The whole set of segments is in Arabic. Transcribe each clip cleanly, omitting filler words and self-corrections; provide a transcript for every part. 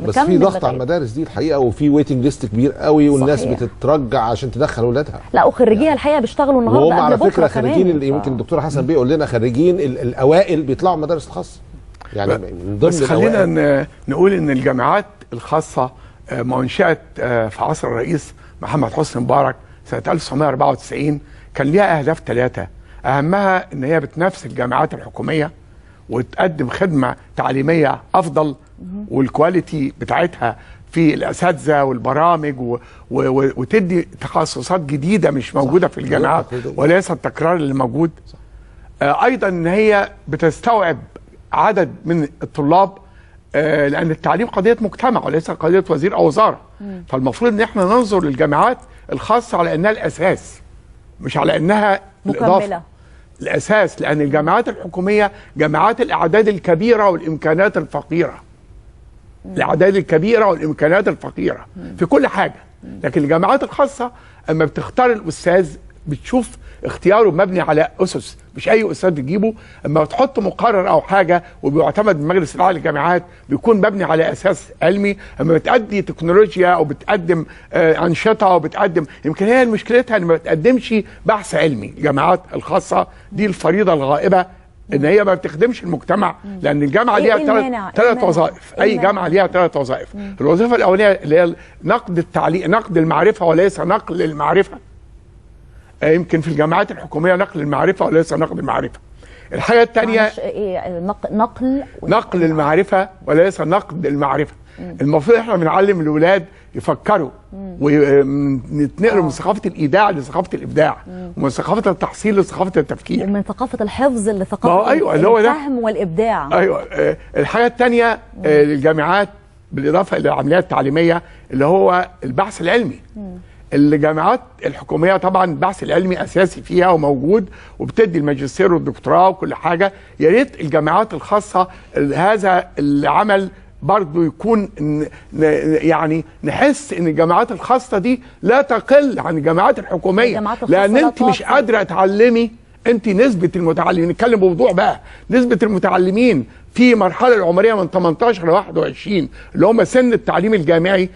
بس في ضغط على المدارس دي الحقيقه، وفي ويتنج ليست كبير قوي، والناس صحيح. بتترجع عشان تدخل اولادها. لا وخريجيها الحقيقه بيشتغلوا النهارده وهم على فكره خريجين اللي يمكن الدكتور حسن بيقول لنا خريجين الاوائل بيطلعوا مدارس الخاصه. يعني من ضمن بس خلينا نقول ان الجامعات الخاصه ما انشئت في عصر الرئيس محمد حسني مبارك سنه 1994 كان ليها اهداف 3، اهمها ان هي بتنافس الجامعات الحكوميه وتقدم خدمه تعليميه افضل، والكواليتي بتاعتها في الاساتذه والبرامج وتدي تخصصات جديده مش موجوده في الجامعات وليس التكرار اللي موجود. ايضا ان هي بتستوعب عدد من الطلاب، لان التعليم قضيه مجتمع وليس قضيه وزير او وزاره. فالمفروض ان احنا ننظر للجامعات الخاصه على انها الاساس مش على انها مكمله. الاساس، لان الجامعات الحكوميه جامعات الاعداد الكبيره والامكانات الفقيره. الاعداد الكبيره والامكانات الفقيره في كل حاجه. لكن الجامعات الخاصه اما بتختار الاستاذ بتشوف اختياره مبني على اسس، مش اي استاذ بتجيبه. اما بتحط مقرر او حاجه وبيعتمد من مجلس الاعلى للجامعات بيكون مبني على اساس علمي. اما بتأدي تكنولوجيا او بتقدم انشطه او بتقدم، يمكن هي مشكلتها ان ما بتقدمش بحث علمي. الجامعات الخاصه دي الفريضه الغائبه ان هي ما بتخدمش المجتمع، لان الجامعه ليها ثلاث وظائف. اي جامعه ليها 3 وظائف. الوظيفه الاولانيه اللي هي نقد التعليم، نقد المعرفه وليس نقل المعرفه. يمكن في الجامعات الحكوميه نقل المعرفه وليس نقد المعرفه. الحاجه الثانيه نقل المعرفه وليس نقد المعرفه. المفروض احنا بنعلم الاولاد يفكروا ونتنقلوا من ثقافه الايداع لثقافه الابداع، ومن ثقافه التحصيل لثقافه التفكير، ومن ثقافه الحفظ لثقافه الفهم والابداع. ايوه. الحاجه الثانيه للجامعات بالاضافه الى العمليات التعليميه اللي هو البحث العلمي. الجامعات الحكوميه طبعا البحث العلمي اساسي فيها وموجود وبتدي الماجستير والدكتوراه وكل حاجه. يا ريت الجامعات الخاصه هذا العمل برضه يكون يعني نحس ان الجامعات الخاصه دي لا تقل عن الجامعات الحكوميه، لان انت مش قادره تعلمي. انت نسبه المتعلمين، نتكلم بوضوح بقى، نسبه المتعلمين في المرحله العمريه من 18 ل 21 اللي هم سن التعليم الجامعي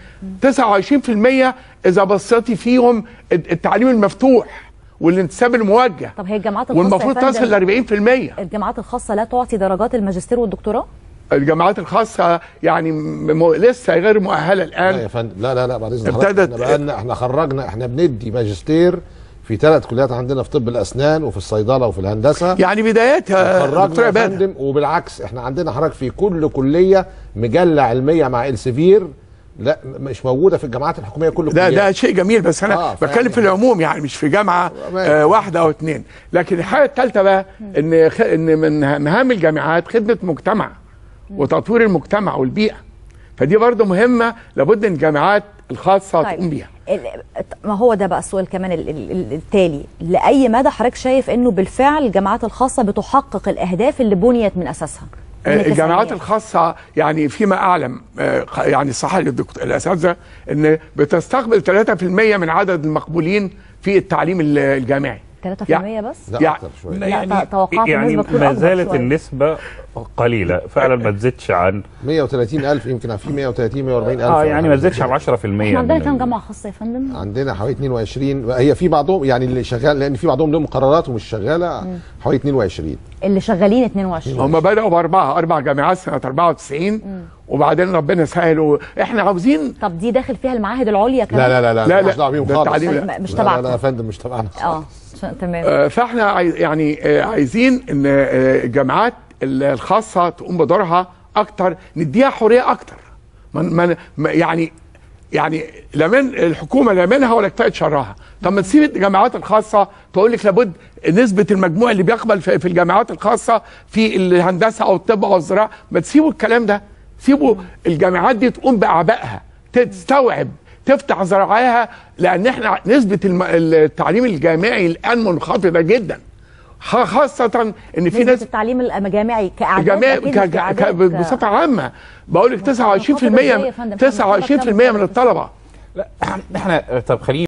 29% اذا بصيتي فيهم التعليم المفتوح والانتساب الموجه. طب هي الجامعات الخاصه والمفروض تصل ل 40%. الجامعات الخاصه لا تعطي درجات الماجستير والدكتوراه؟ الجامعات الخاصه يعني لسه غير مؤهله الان. لا يا فندم، لا بعد اذن حضرتك، احنا خرجنا، احنا بندي ماجستير في 3 كليات عندنا، في طب الاسنان وفي الصيدله وفي الهندسه، يعني بدايتها خرجنا يا فندم. وبالعكس احنا عندنا حضرتك في كل كليه مجله علميه مع السفير لا مش موجوده في الجامعات الحكوميه كل كليه. ده شيء جميل، بس انا بتكلم في العموم، يعني مش في جامعه واحده او 2. لكن الحاجه الثالثه بقى ان من مهام الجامعات خدمه مجتمع وتطوير المجتمع والبيئه. فدي برضه مهمه لابد ان الجامعات الخاصه تقوم بيها. ما هو ده بقى السؤال كمان التالي، لاي مدى حضرتك شايف انه بالفعل الجامعات الخاصه بتحقق الاهداف اللي بنيت من اساسها؟ الجامعات الخاصه يعني فيما اعلم يعني صح الاساتذه ان بتستقبل 3% من عدد المقبولين في التعليم الجامعي. 3% بس؟ لا اكتر شويه. يعني توقعت يعني ما زالت النسبه قليله فعلا، ما تزيدش عن 130,000، يمكن في 130 140,000. يعني ما تزيدش عن 10%. احنا عندنا كام جامعه خاصه يا فندم؟ عندنا حوالي 22. هي في بعضهم يعني اللي شغال، لان في بعضهم لهم مقررات ومش شغاله، حوالي 22 اللي شغالين 22. هم بداوا ب4 جامعات سنه 94 وبعدين ربنا سهل. احنا عاوزين. طب دي داخل فيها المعاهد العليا كمان؟ لا مش دعوه بيهم خالص. مش تبعنا. لا يا فندم مش تبعنا خالص. تمام. فاحنا يعني عايزين ان الجامعات الخاصه تقوم بدورها اكتر، نديها حريه اكتر. يعني لمن الحكومه لا منها ولا كفايه شرها. طب ما تسيب الجامعات الخاصه تقول لك لابد نسبه المجموع اللي بيقبل في الجامعات الخاصه في الهندسه او الطب او الزراعه، ما تسيبوا الكلام ده. سيبوا الجامعات دي تقوم باعبائها، تستوعب، تفتح ذراعيها، لان احنا نسبه التعليم الجامعي الان منخفضه جدا، خاصه ان في ناس التعليم الجامعي كاعداد بصفه عامه. بقول لك 29% من الطلبه. لا احنا طب خلينا